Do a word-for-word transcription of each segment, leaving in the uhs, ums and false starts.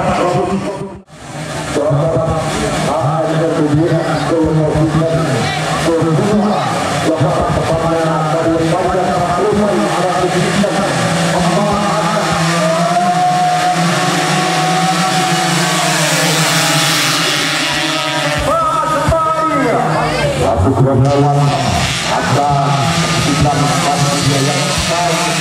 Lawan atas Islam Manusia yang baik.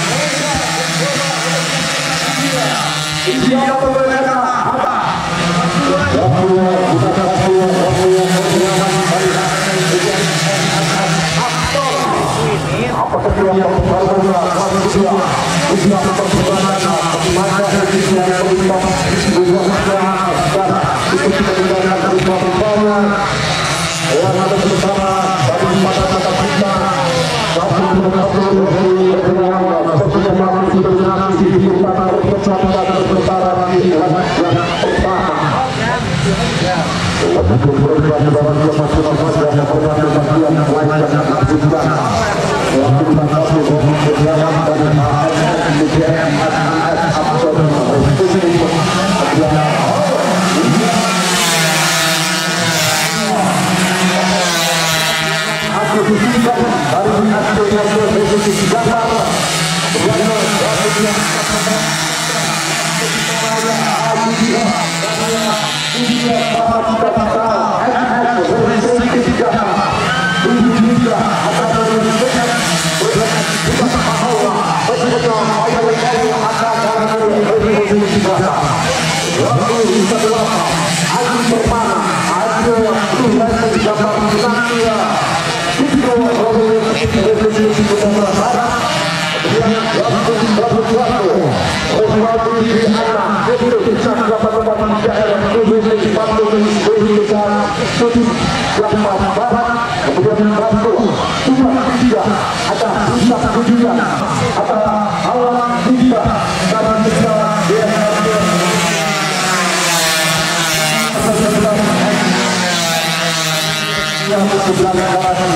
India berbeda apa? Ramuya bukan ramuya ramuya perjuangan barisan apa setiap perjuangan manusia Islam perjuangan maka India berubah berubah dan itu kita dengarkan dari perjuangan yang ada bersama dari pada kata kita satu satu dari perjuangan satu sama kita dengan di kita bersama dan bersama di yang pertama. Untuk berjuang dalam kemasyarakatan dan perjuangan yang lain dan aktivitas yang kita tahu berjuang dari mahal kemudian atas absolut aku disingkat dari hasil yang berfungsi gambar yang berfungsi kemudian bantu cuma tidak ada rusak dunia ada alam kita karena kita dia yang sebelah kanan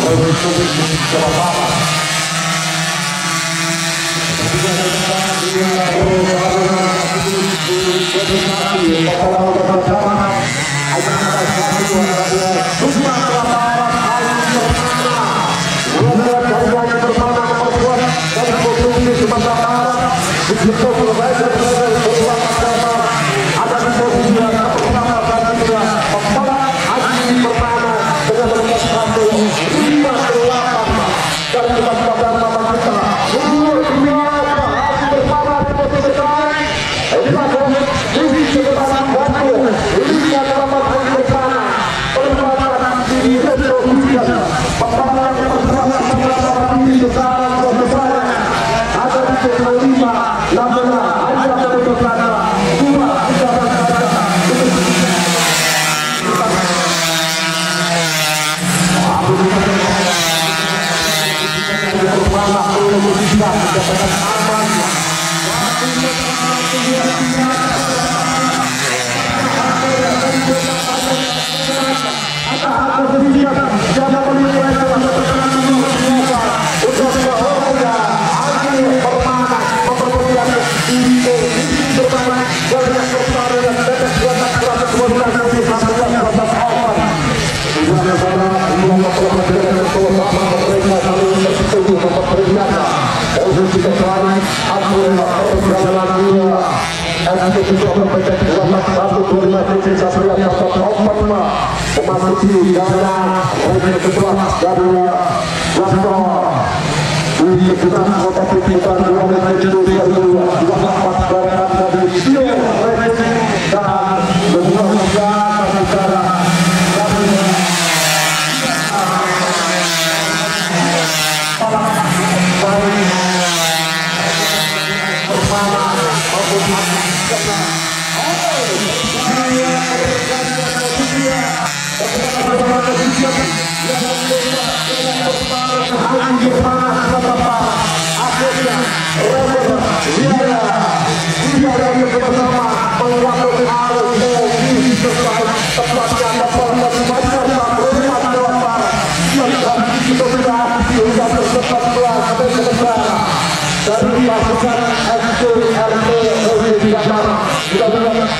memasuki dana region sebelas dari Lampung di sekitar kota Pintar dua ribu dua puluh empat berada di Sio dan beberapa negara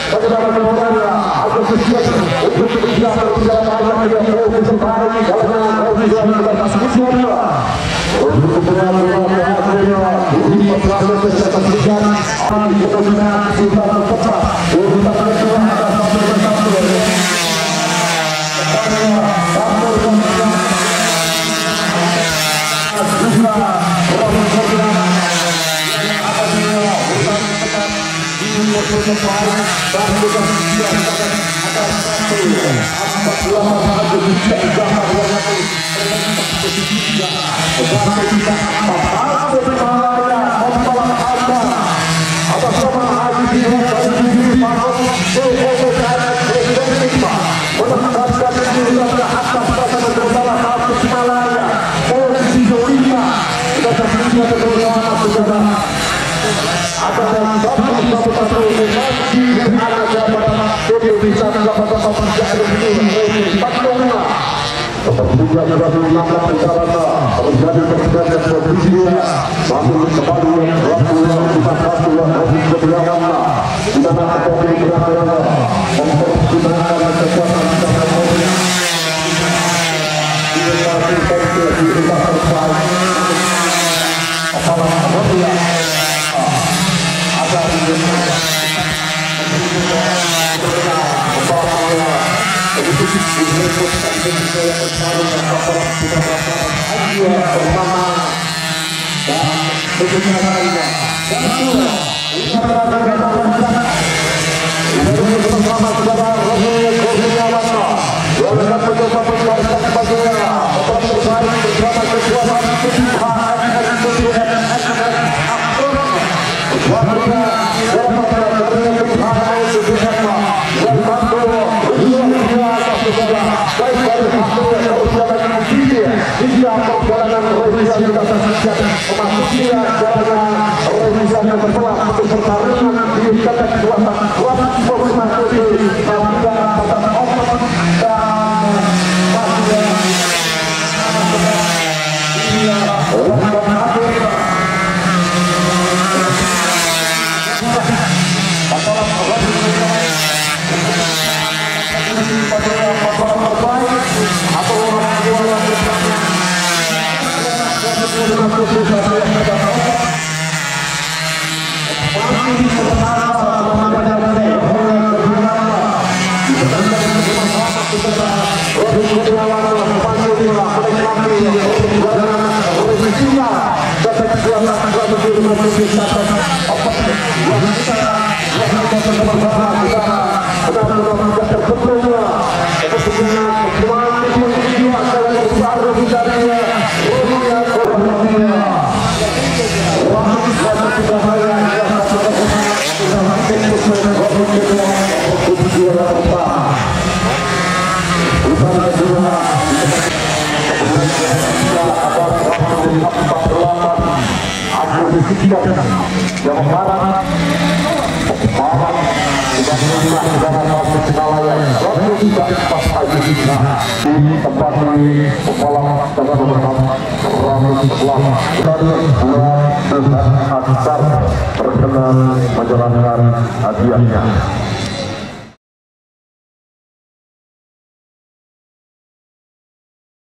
bagaimana kemudiannya Agustus untuk bisa berjalan ke dalam kesempatan dalam program berkasih untuk kemudian ini pertama kesempatan di kemudian kita tetap untuk kedua atas satu persatu di tempat ini kepala dengan bersama Ramus Lama dari dua besar Aksar berkenan menjalankan hadiahnya.